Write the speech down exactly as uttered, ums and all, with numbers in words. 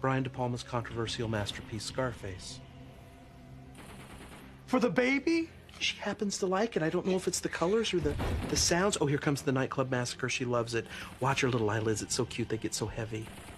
Brian De Palma's controversial masterpiece, Scarface. For the baby? She happens to like it. I don't know if it's the colors or the, the sounds. Oh, here comes the nightclub massacre. She loves it. Watch her little eyelids. It's so cute. They get so heavy.